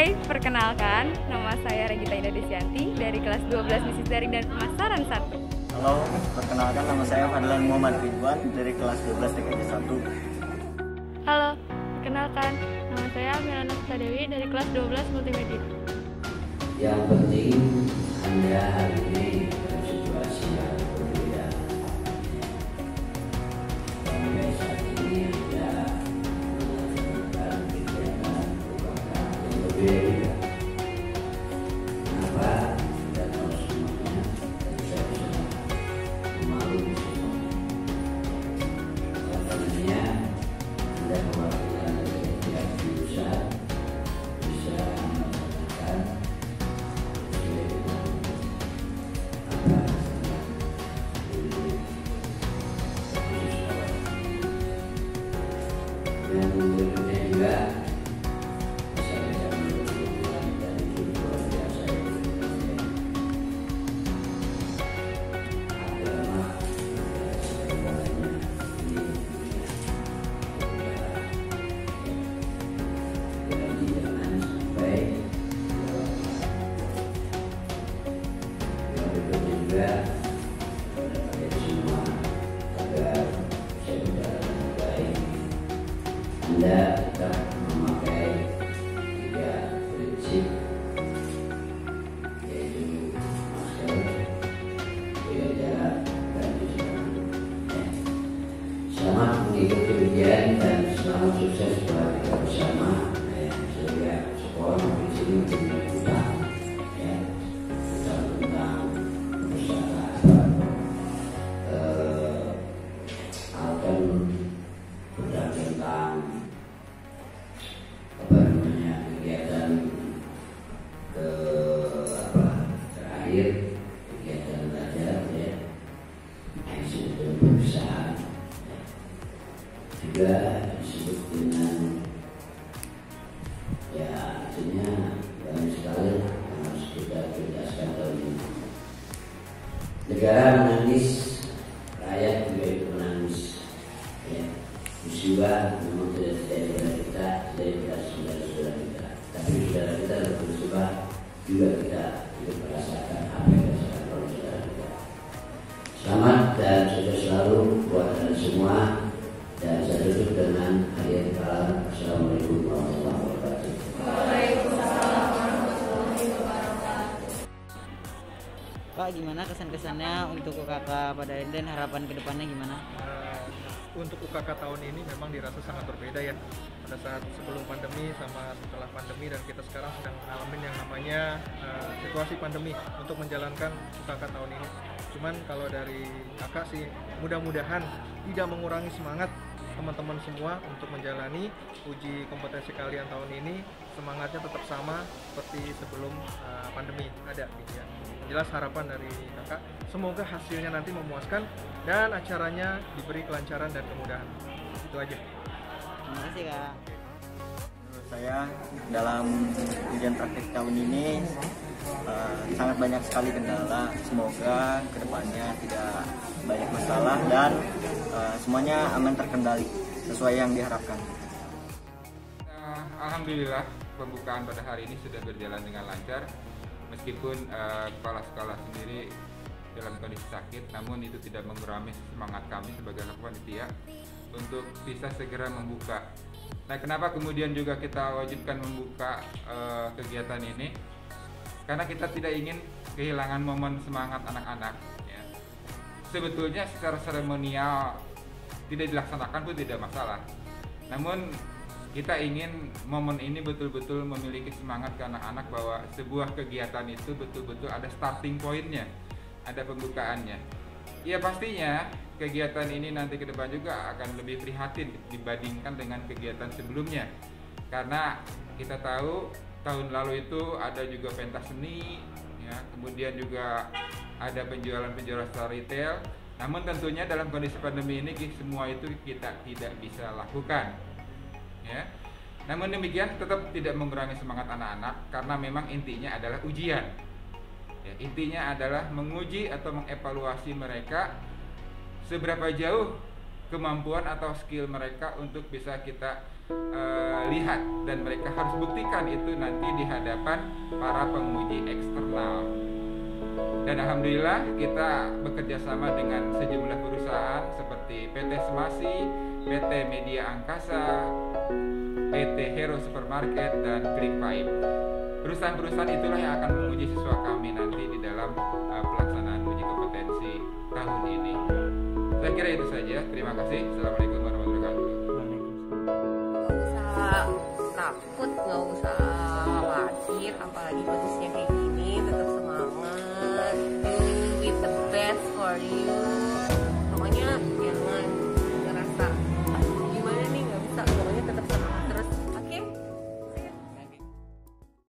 Baik, perkenalkan, nama saya Regita Indah Desyanti dari kelas 12 Bisnis Daring dan Pemasaran 1. Halo, perkenalkan nama saya Fadlan Muhammad Ridwan dari kelas 12 TKJ 1. Halo, perkenalkan, nama saya Milana Dewi dari kelas 12 Multimedia. Yang penting Anda hari ini dalam situasi yang berbeda. Sampai saat ini Anda melakukan kegiatan merupakan yang berbeda. Kenapa? Anda tahu semuanya dan saya bisa memaklumi semuanya. Katanya Anda mewakilkan dari pihak jurusan bisa melaksanakan dan berikutnya juga saya bisa menunjukkan dari luar biasa agama segalanya ini jadi jangan sampai yang berikutnya juga kepada kalian semua agar saya bicara dengan baik. Anda tetap memakai 3 prinsip, yaitu masker, jaga jarak, dan cuci tangan. Selamat mengikuti ujian dan selamat sukses buat kita bersama. Sehingga sekolah di sini punya utang, utang tentang usaha atau utang tentang kegiatan terakhir kegiatan belajar eksekutif perusahaan juga disebut dengan artinya banyak sekali yang harus kita tuntaskan tahun ini. Negara menangis, rakyat juga ikut menangis. Musibah memang tidak terjadi pada kita, terjadi pada saudara-saudara kita. Tapi saudara kita dalam musibah juga kita ikut merasakan apa yang dirasakan oleh saudara kita. Selamat dan sukses selalu buat kalian semua. Dan saya tutup dengan hadiah kalam. Assalamualaikum warahmatullahi wabarakatuh. Waalaikumsalam warahmatullahi wabarakatuh. Pak, gimana kesan-kesannya untuk UKK pada dan harapan kedepannya gimana? Untuk UKK tahun ini memang dirasa sangat berbeda ya, pada saat sebelum pandemi sama setelah pandemi, dan kita sekarang sedang mengalami yang namanya situasi pandemi untuk menjalankan UKK tahun ini. Cuman kalau dari kakak sih mudah-mudahan tidak mengurangi semangat teman-teman semua untuk menjalani uji kompetensi kalian tahun ini. Semangatnya tetap sama seperti sebelum pandemi ada gitu ya. Jelas harapan dari kakak, semoga hasilnya nanti memuaskan dan acaranya diberi kelancaran dan kemudahan. Itu aja. Terima kasih, Kak. Menurut saya dalam ujian praktik tahun ini sangat banyak sekali kendala. Semoga kedepannya tidak banyak masalah dan semuanya aman terkendali sesuai yang diharapkan. Alhamdulillah pembukaan pada hari ini sudah berjalan dengan lancar. Meskipun kepala sekolah sendiri dalam kondisi sakit, namun itu tidak mengurangi semangat kami sebagai panitia untuk bisa segera membuka. Nah, kenapa kemudian juga kita wajibkan membuka kegiatan ini? Karena kita tidak ingin kehilangan momen semangat anak-anak. Ya. Sebetulnya secara seremonial tidak dilaksanakan pun tidak masalah. Namun kita ingin momen ini betul-betul memiliki semangat ke anak-anak bahwa sebuah kegiatan itu betul-betul ada starting point-nya, ada pembukaannya. Ya pastinya kegiatan ini nanti ke depan juga akan lebih prihatin dibandingkan dengan kegiatan sebelumnya. Karena kita tahu tahun lalu itu ada juga pentas seni, ya, kemudian juga ada penjualan-penjualan secara retail. Namun tentunya dalam kondisi pandemi ini semua itu kita tidak bisa lakukan. Ya. Namun demikian tetap tidak mengurangi semangat anak-anak karena memang intinya adalah ujian. Ya, intinya adalah menguji atau mengevaluasi mereka seberapa jauh kemampuan atau skill mereka untuk bisa kita lihat dan mereka harus buktikan itu nanti di hadapan para penguji eksternal. Dan alhamdulillah kita bekerja sama dengan sejumlah perusahaan seperti PT Semasi, PT Media Angkasa, PT Hero Supermarket, dan Click Pipe. Perusahaan-perusahaan itulah yang akan menguji siswa kami nanti di dalam pelaksanaan uji kompetensi tahun ini. Saya kira itu saja. Terima kasih. Assalamualaikum warahmatullahi wabarakatuh. Nggak usah takut, nggak usah khawatir, apalagi kondisinya kayak